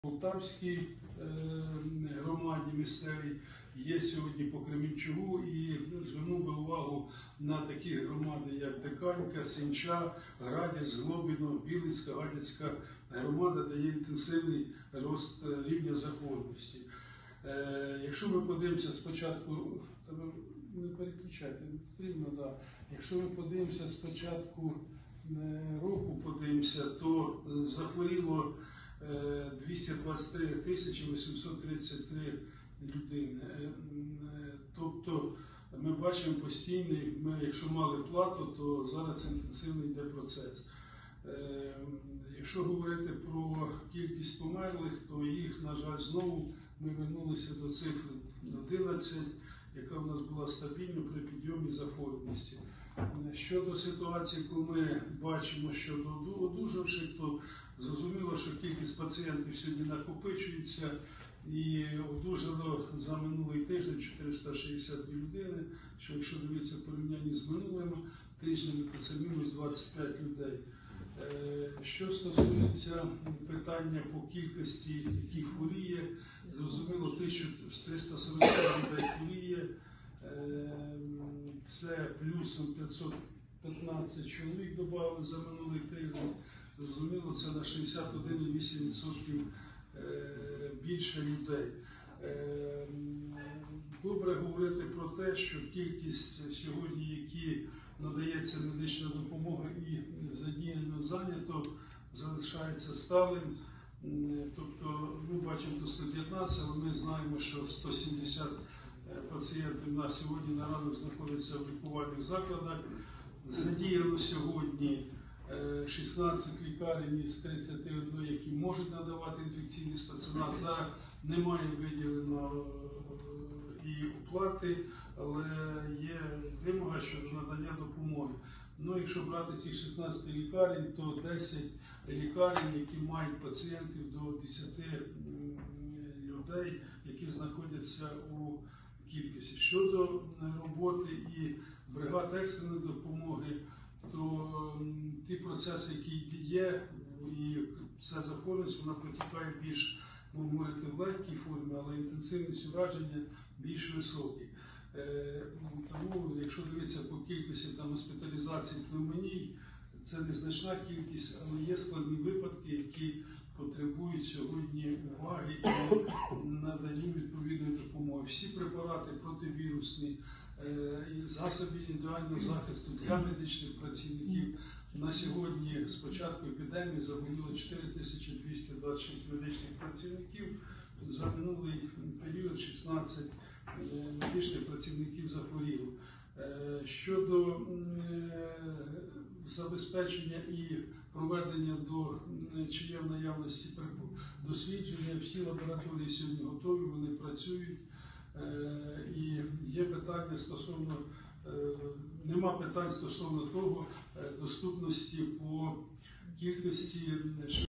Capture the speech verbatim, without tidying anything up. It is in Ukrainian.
Полтавській громаді місцевій, є сьогодні по Кременчугу, і звернув би увагу на такі громади, як Диканька, Сенча, Градець, Глобіно, Білицька, Гадяцька громада, де є інтенсивний рост рівня захворюваності. Якщо ми подивимося спочатку, не переключайте, не потрібно, да. Якщо ми подивимося спочатку року, подивимося, то захворіло двісті двадцять три тисячі вісімсот тридцять три людини. Тобто ми бачимо постійний, ми, якщо мали плату, то зараз це інтенсивний йде процес. Якщо говорити про кількість померлих, то їх, на жаль, знову ми вернулися до цифри одинадцять, яка в нас була стабільна при підйомі захворюваності. Щодо ситуації, коли ми бачимо щодо одужавших, то зрозуміло, що кількість пацієнтів сьогодні накопичується, і одужало за минулий тиждень чотириста шістдесят дві людини, що якщо дивитися в порівнянні з минулими тижнями, то це мінус двадцять п'ять людей. Що стосується питання по кількості, які хворіє, зрозуміло, тисяча триста сорок людей хворіє, це плюсом п'ятсот п'ятнадцять чоловік додали за минулий тиждень. Зрозуміло, це на шістдесят один цілих вісім відсотків більше людей. Добре говорити про те, що кількість сьогодні, які надається медична допомога і задіяно зайнято, залишається сталим. Тобто ми бачимо до сто дев'ятнадцять, але ми знаємо, що сто сімдесят пацієнтів на сьогодні на ранок знаходяться в лікувальних закладах. Задіяно сьогодні шістнадцять лікарень з тридцяти одної, які можуть надавати інфекційний стаціонар. Зараз немає виділено і оплати, але є вимога щодо надання допомоги. Ну, якщо брати ці шістнадцять лікарень, то десять лікарень, які мають пацієнтів до десяти людей, які знаходяться у кількості. Щодо роботи і бригад екстреної допомоги, то ті процеси, які є, і ця захворюваність, вона протікає більш, можна говорити, в легкій формі, але інтенсивність ураження більш високі. Тому, якщо дивитися по кількості там, госпіталізацій пневмоній, це незначна кількість, але є складні випадки, які потребують сьогодні уваги і надання відповідної допомоги. Всі препарати противірусні, засоби індивідуального захисту для медичних працівників. На сьогодні з початку епідемії заболіло чотири тисячі двісті двадцять шість медичних працівників. За минулий період шістнадцять медичних працівників захворіло. Щодо забезпечення і проведення до чи є в наявності дослідження, всі лабораторії сьогодні готові, вони працюють. І є питання стосовно, нема питань стосовно того, доступності по кількості